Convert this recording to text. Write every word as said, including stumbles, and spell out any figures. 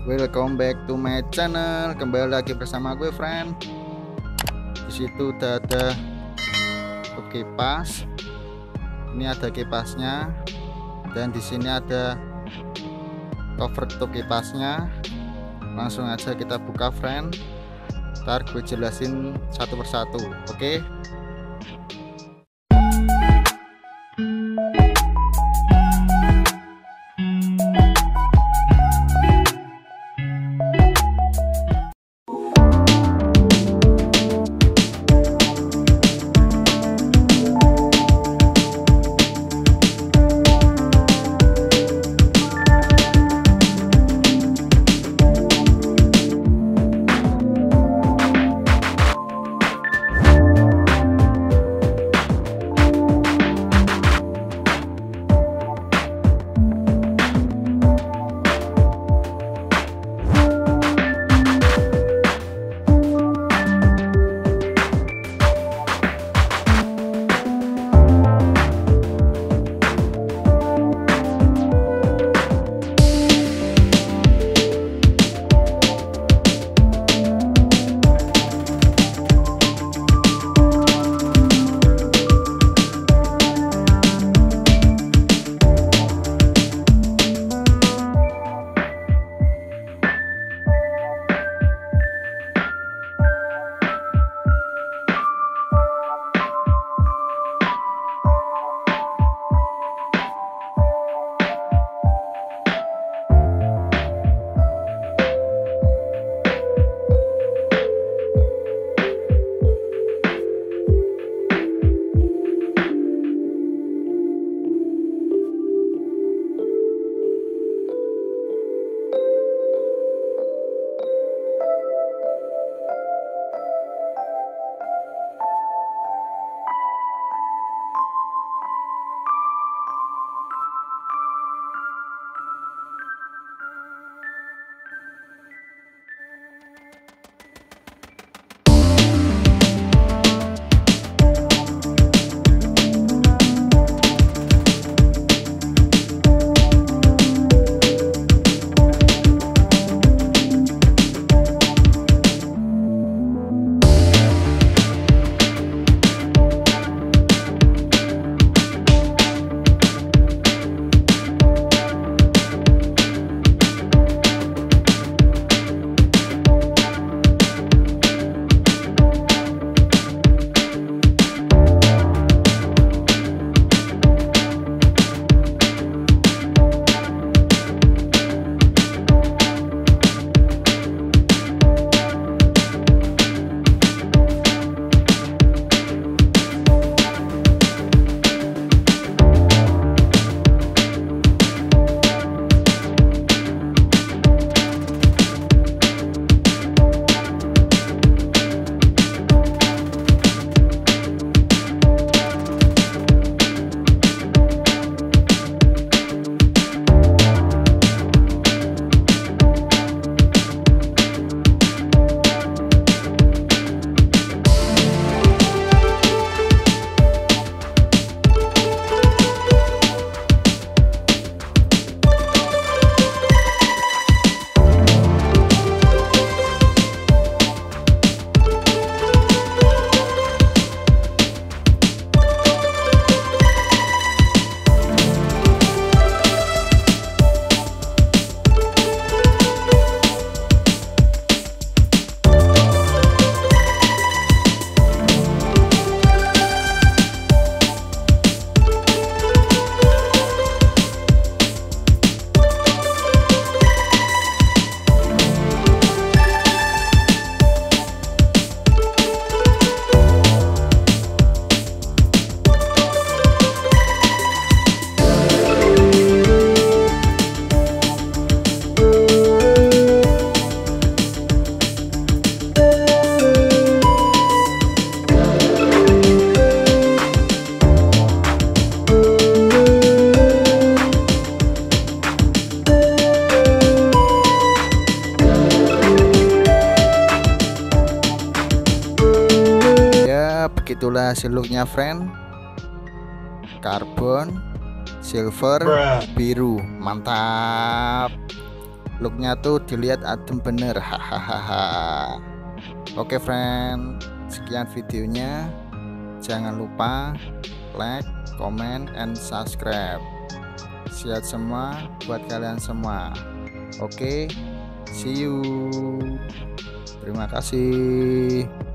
Welcome back to my channel. Kembali lagi bersama gue, friend. Di situ udah ada kipas. Ini ada kipasnya, dan di sini ada cover tutup kipasnya. Langsung aja kita buka, friend. Ntar gue jelasin satu persatu, oke? Okay? Begitulah hasil looknya, friend. Karbon, silver, biru, mantap. looknya tuh dilihat adem bener, hahaha. Oke friend, sekian videonya. Jangan lupa like, comment, and subscribe. Sehat semua buat kalian semua. Oke, see you. Terima kasih.